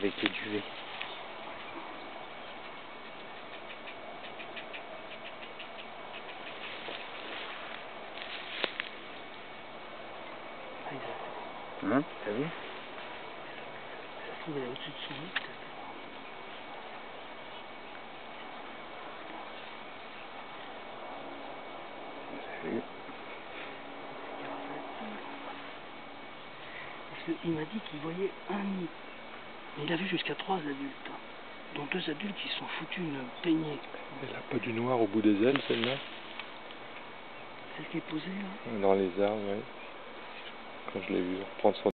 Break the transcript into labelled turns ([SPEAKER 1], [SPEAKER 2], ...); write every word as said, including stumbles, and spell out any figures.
[SPEAKER 1] avec les duvets. Hein, t'as vu?
[SPEAKER 2] Ça se trouve, elle est au-dessus de son lit, peut-être.
[SPEAKER 1] Salut.
[SPEAKER 2] Parce qu'il m'a dit qu'il voyait un nid. Mais il a vu jusqu'à trois adultes. Hein, dont deux adultes qui se sont foutus une peignée.
[SPEAKER 3] Elle a pas du noir au bout des ailes, celle-là?
[SPEAKER 2] Celle qui est posée là?
[SPEAKER 3] Dans les arbres, oui. Quand je l'ai vu reprendre son